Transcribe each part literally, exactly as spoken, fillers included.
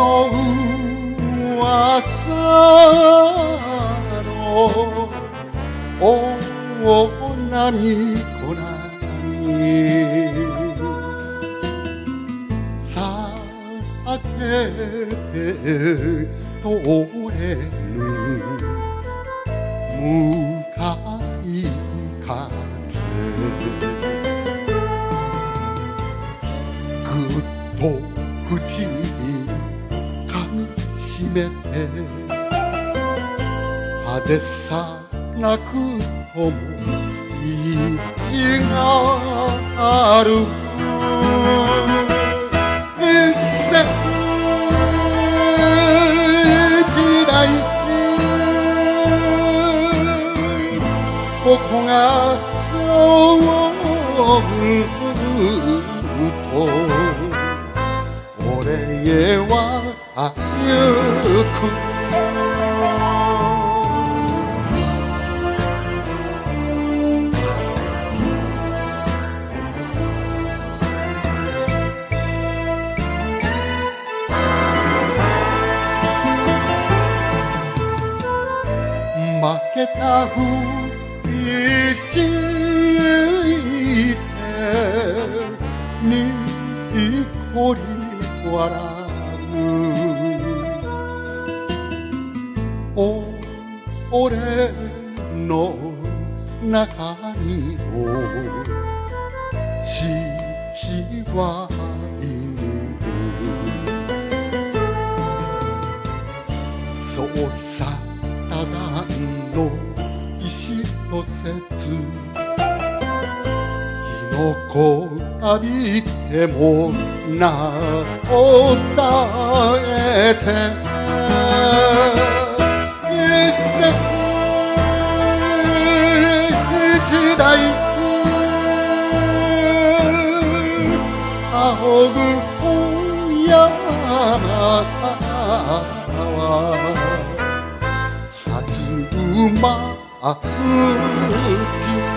の噂の女に子なに避けて通れぬ向かい風ぐっと口に噛みしめて派手さなくとも意地がある一世時代ここが勝負と俺へは歩く負けたふりしてにっこり笑うお俺の中にも獅子はいるそうさただの石と説火の粉浴びてもなお耐えて一世時代仰ぐ大山は薩摩口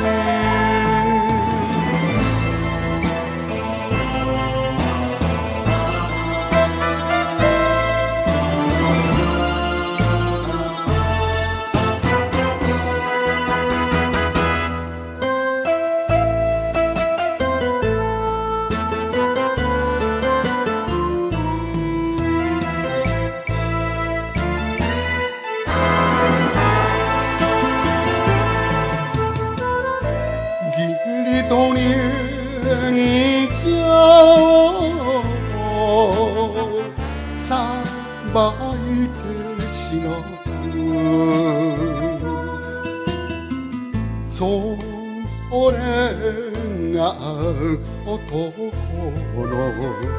一年じゃさばいてしのぶそれが男の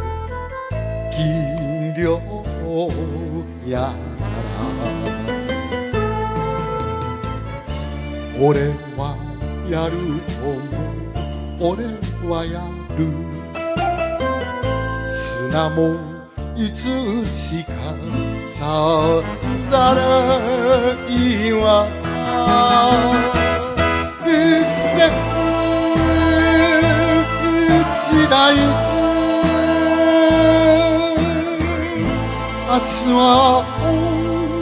技量やら俺はやるとも俺はやる砂もいつしかさざれは一世時代明日はお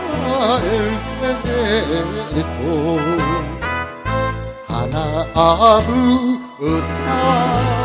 前と花ぶ歌